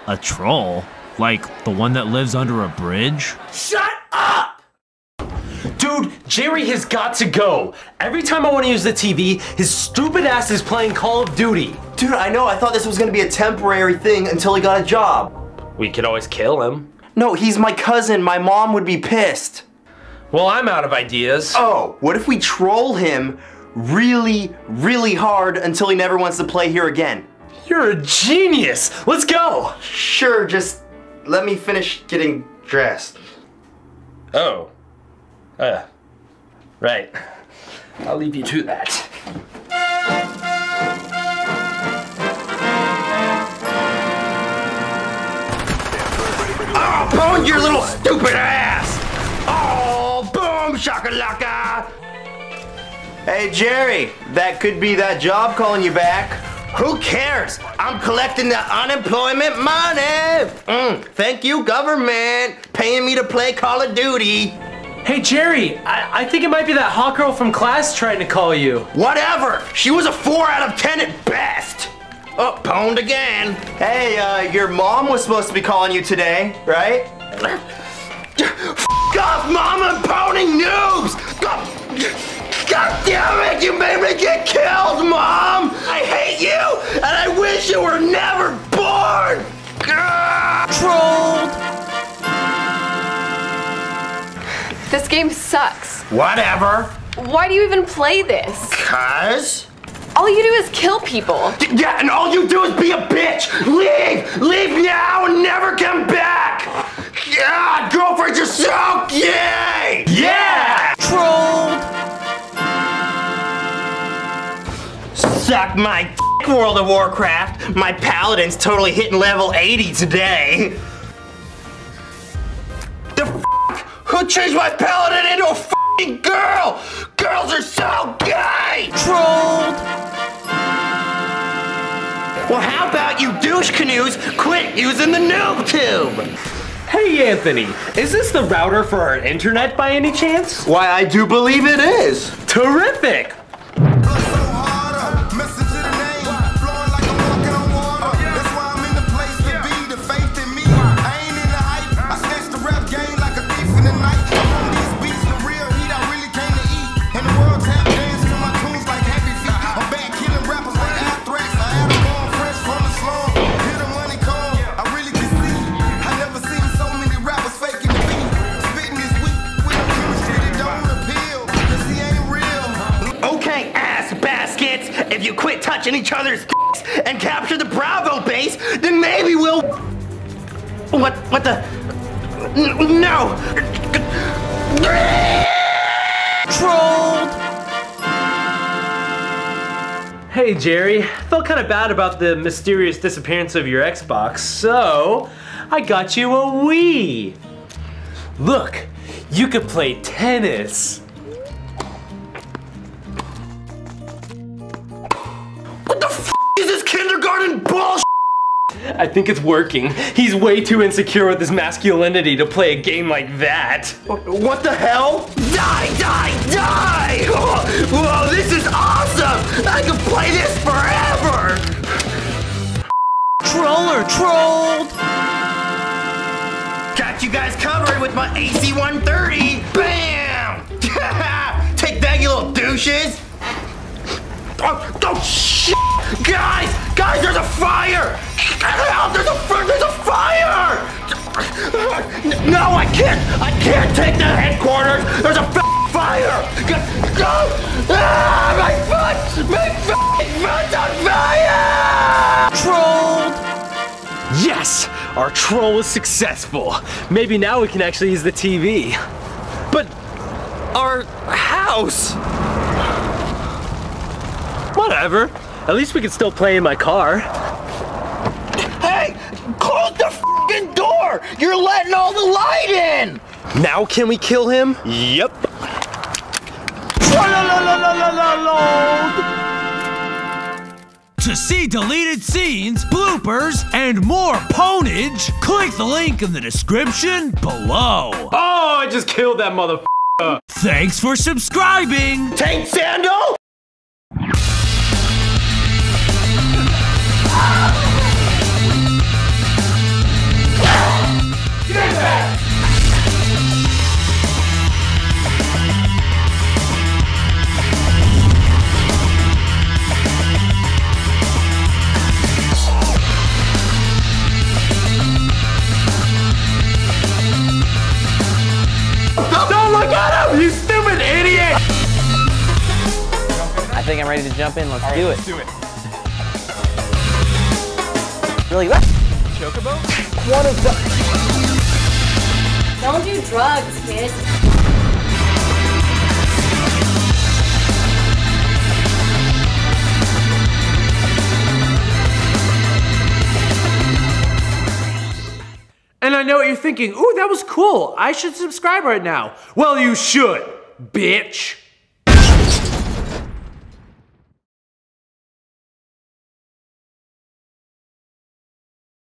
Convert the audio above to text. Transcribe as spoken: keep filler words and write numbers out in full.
A troll? Like the one that lives under a bridge? Shut up! Dude, Jerry has got to go. Every time I want to use the T V, his stupid ass is playing Call of Duty. Dude, I know, I thought this was gonna be a temporary thing until he got a job. We could always kill him. No, he's my cousin. My mom would be pissed. Well, I'm out of ideas. Oh, what if we troll him really, really hard until he never wants to play here again? You're a genius. Let's go. Sure, just let me finish getting dressed. Oh. Uh, right. I'll leave you to that. Oh, Bone, your little stupid ass! Oh, boom, shakalaka! Hey, Jerry, that could be that job calling you back. Who cares? I'm collecting the unemployment money. Mm, thank you, government, paying me to play Call of Duty. Hey, Jerry, I, I think it might be that hot girl from class trying to call you. Whatever. She was a four out of ten at best. Oh, pwned again. Hey, uh, your mom was supposed to be calling you today, right? F off, Mom, I'm pwning noobs! God, God damn it, you made me get killed, Mom! I hate you, and I wish you were never born! Trolled! This game sucks. Whatever. Why do you even play this? Cuz? All you do is kill people. Yeah, and all you do is be a bitch! Leave! Leave now and never come back! God, girlfriends are so gay! Yeah! Trolled! Suck my d World of Warcraft. My paladin's totally hitting level eighty today. The f***? Who changed my paladin into a f***ing girl? Girls are so gay! Trolled! Well, how about you douche canoes quit using the noob tube? Hey, Anthony, is this the router for our internet by any chance? Why, I do believe it is. Terrific! If you quit touching each other's and capture the Bravo base, then maybe we'll... What, what the... No! Trolled! Hey, Jerry. Felt kind of bad about the mysterious disappearance of your Xbox, so I got you a Wii. Look, you could play tennis. What the f is this kindergarten bullshit? I think it's working. He's way too insecure with his masculinity to play a game like that. What the hell? Die, die, die! Oh, whoa, this is awesome! I can play this forever! Troller trolled! Got you guys covered with my A C one thirty! Bam! Take that, you little douches! Oh, oh shit! Guys! Guys, there's a fire! Help! There's a, there's a fire! No, I can't! I can't take the headquarters! There's a f fire! Go! Ah, my foot! My foot's on fire! Trolled! Yes! Our troll is successful. Maybe now we can actually use the T V. But our house? Whatever. At least we can still play in my car. Hey! Close the f***ing door! You're letting all the light in! Now can we kill him? Yep. To see deleted scenes, bloopers, and more pwnage, click the link in the description below. Oh, I just killed that motherfucker. Thanks for subscribing. Tank Sandal? think I'm ready to jump in. Let's All right, do let's it. do it. Really? What? Chocobo? One of the. Don't do drugs, kid. And I know what you're thinking, ooh, that was cool. I should subscribe right now. Well, you should, bitch.